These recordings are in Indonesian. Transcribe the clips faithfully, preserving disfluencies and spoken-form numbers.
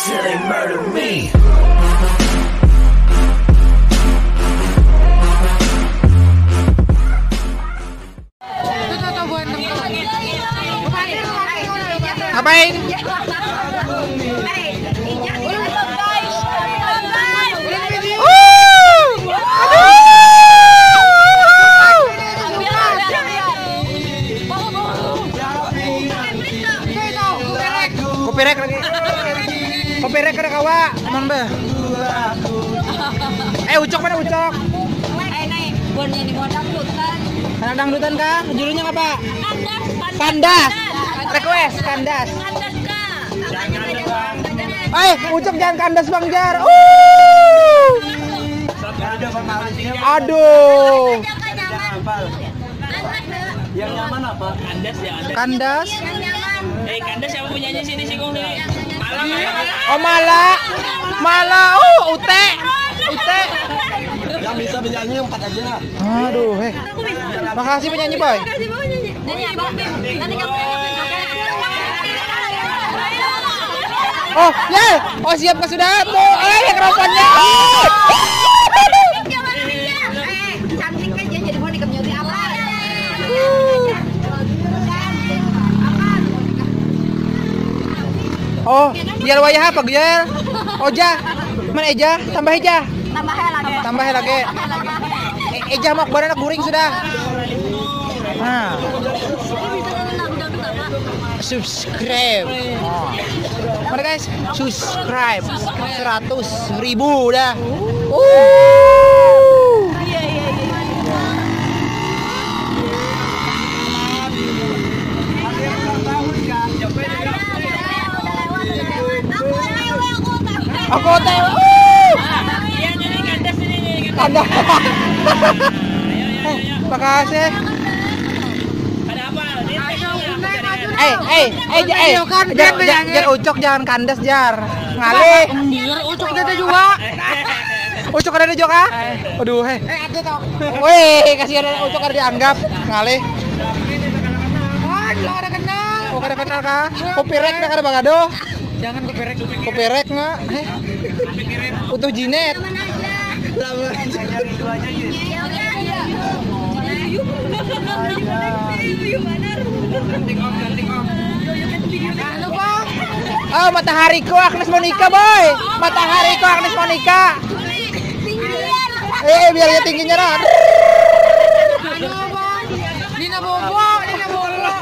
till they murder me. Ngapain? Kopirek lagi. Kopirek kada kawa. Aman be. Eh ucok mana ucok? Eh nih, bonnya di modal dangdutan. Anak dangdutan kah? Judulnya apa? Kandas. Kandas. Request kandas. Kandas kah? Eh ucok jangan kandas Bang Jar. Uh. Aduh. Yang nyaman apa? Kandas ya. Kandas. Eh kandas siapa punyanya sini sih kong nih? Malang ya. Oh Mala. Mala. Oh Ute. Ute. Yang bisa penyanyi empat aja. Aduh, heh. Makasih penyanyi boy. Nyanyi apa? Nanti kamu Oh, ya. Oh siap kah sudah? Mau eh mikrofonnya. Oh. cantik aja jadi mau dikemnyoti apa? Oh, biar wayah apa biar? Oja. Mana Eja? Tambah Eja. Tambah lagi. Tambah lagi. E- Eja mau kebaran anak guring sudah. Nah. Subscribe. Oh. Mana guys? Subscribe. Seratus ribu dah. Uh. Aku teh. Kandas. Makasih. Ada apa? Eh, eh, eh, eh, jar, jar, jar ucok jangan kandas jar, ngalih. Ucok ada juga. Ucok ada juga kah? Aduh, heh. Eh, ada tau. Weh, kasihan ucok ada dianggap, ngalih. Oh, lo ada kenal. Oh, ada kenal kah? Kopirek nak ada bagado. Jangan kopirek. Kopirek nggak? Eh, utuh jinet. Oh, matahariku Agnes Monica boy. Matahariku Agnes Monica. Eh, biar dia tingginya dah. Dina bobo, Dina bolo.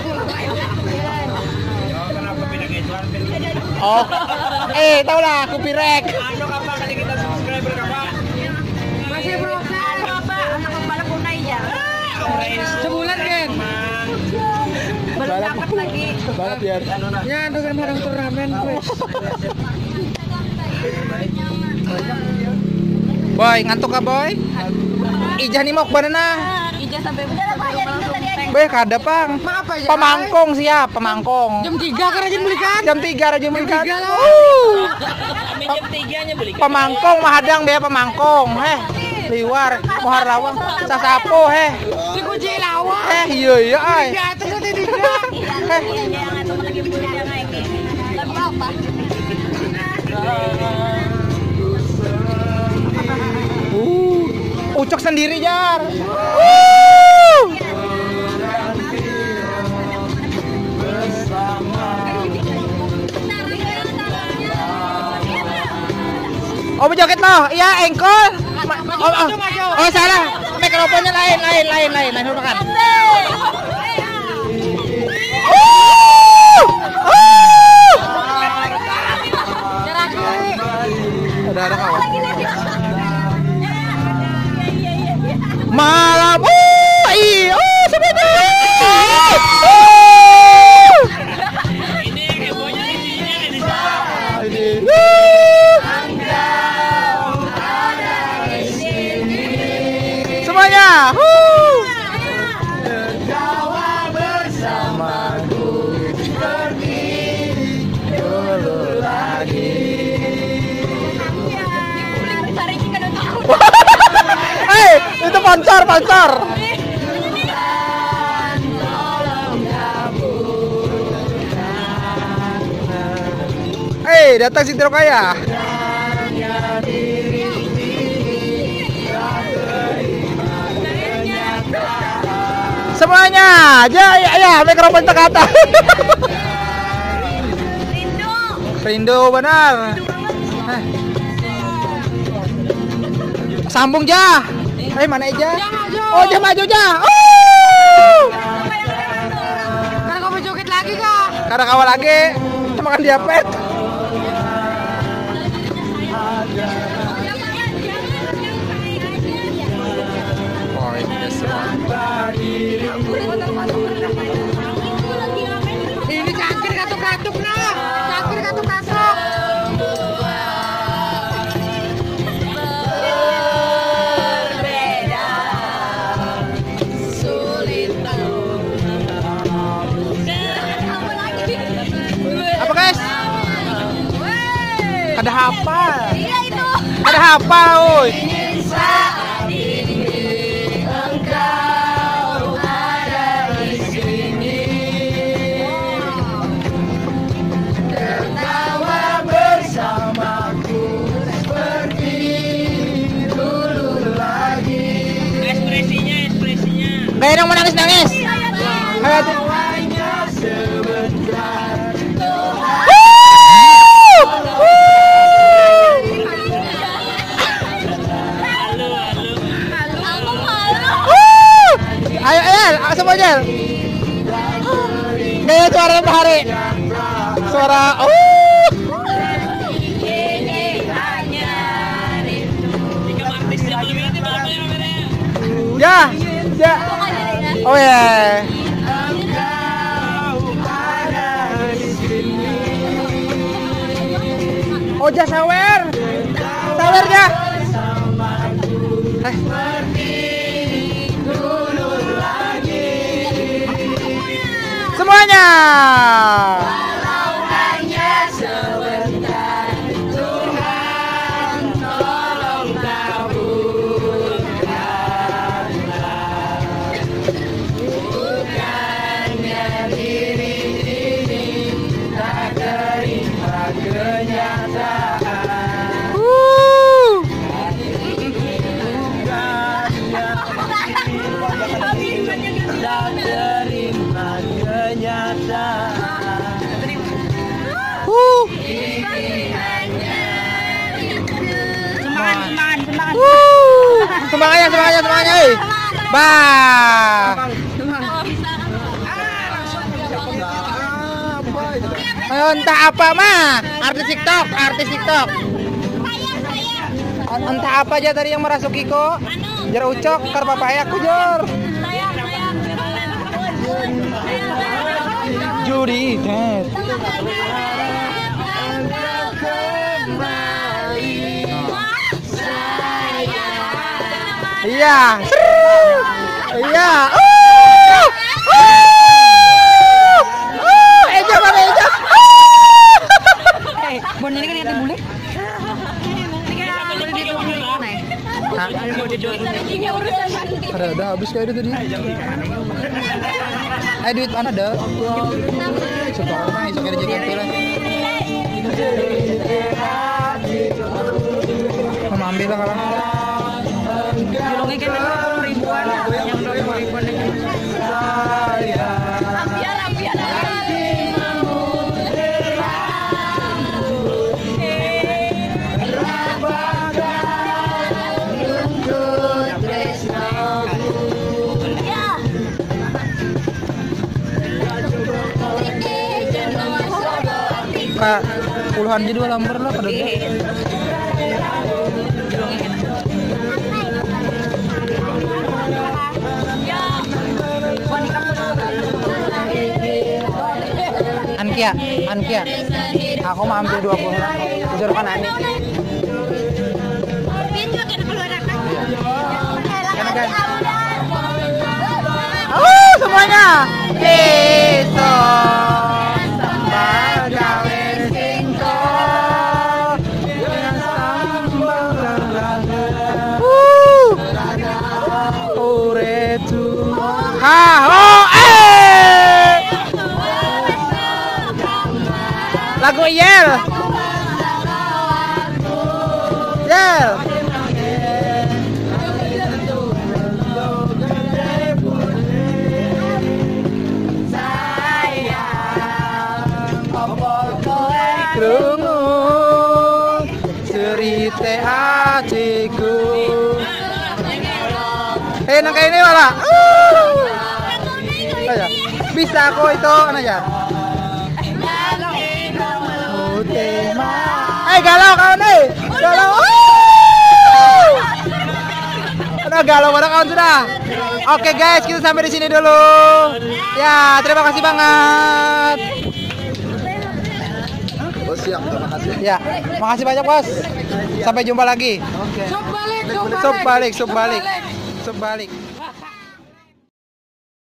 Oh, eh, tau lah, kopirek. Ano ka pa kali kita subscriber ka pa? Masih bro, ano apa? Anak pembalap unai ya. Sebulan kan? Belum dapat lagi. Banget ya. Ya, dengan barang turnamen wes. Boy, ngantuk kah boy? Ijah nih mau kemana nah? Ija sampai langsung tank. Boy, kada pang. Pemangkong siap, pemangkong. Jam tiga kan rajin belikan. Jam tiga rajin belikan. tiga lah. Uh. Kami jam tiga nya beli. Pemangkong mahadang biaya pemangkong, heh. Liwar, mohar lawang, sasapo, heh. Dikunci lawan. Eh, iya iya ay. Di atas ada tiga. Eh, Jangan tuh lagi punya yang lagi. Lagu apa? uh. Ucok sendiri jar. Uh. Oh, berjoget loh. Iya, engkol. Ma- Oh, oh. Oh, salah. Mikrofonnya lain, lain, lain, lain, lain. Lupakan. Uh! Uh! Ada ada kawan. Malam. Uh, iya. Oh, sebentar. Uh! Ini hebohnya isinya di sana. Ini. Uh! Semuanya. Uh! Tertawa bersamaku seperti dulu lagi. Hei, itu pancor, pancor. Hei, Hei, datang Sintro Kaya. Semuanya, aja ya, ya mikrofon kata. Rindu. Rindu benar. Eh. Sambung ja. Eh mana aja? Oh, ja maju ja. Oh! Karena kamu joget lagi kak. Karena kawal lagi makan diapet. Oh, ini semua. Ini cangkir katuk-katuk nah. Cangkir katuk-katuk. Apa guys? Ada apa? Iya itu. Ada apa, oi? Ekspresinya, ekspresinya. Kayak yang mau nangis-nangis. Kayak tuh. Halo, halo. Aku malu. Ayo, ayo, semuanya. Kayak suara Bahari. Suara oh. Ini hanya rindu. Jika artis sebelum ini berapa yang kameranya? Ya, ya. Oh ya. Oh ja sawer. Sawer ja. Eh. Semuanya. Uh. Uh. Semangat, semangat, semangat. Uh. Semangatnya, semangatnya, semangatnya. eh. Bah. Ayo, entah apa mah, artis TikTok, artis TikTok. Entah apa aja tadi yang merasuki kok. Jar ucok, kar papaya aku jar. Judi, Ted. Iya. Iya. Uh. Uh. Eja mana Eja? Eh, bonnya ini kan yang bule. Hah? Ada, ada habis kayak itu tadi. Eh duit mana ada? Sekarang mah isok ada jaga lah. Mau ambil lah kalau. Julungnya kan memang ribuan, yang dua puluh ribuan. Ambiar, ambiar. Kak, puluhan jadi dua lembar lah pada itu. Ankia, Ankia. Aku mau ambil dua puluh lah. Jujur kan Ani. Kan kan. Oh, semuanya. Beso. Sambal gawe singko. Dengan sambal lalaga. Uh. Uretu. Ha, oh, eh. Lagu Yel. krungu cerita hatiku. Eh, nang kayak ini malah. Uh. Ayo. Bisa kok itu, aja. Eh, galau kawan nih. Galau. Udah galau pada kawan sudah. Oke guys, kita sampai di sini dulu. Ya, terima kasih banget. Oh, siap, terima kasih. Ya, makasih banyak bos. Sampai jumpa lagi. Sok balik, sok balik. Sok balik, sok balik. Sok balik.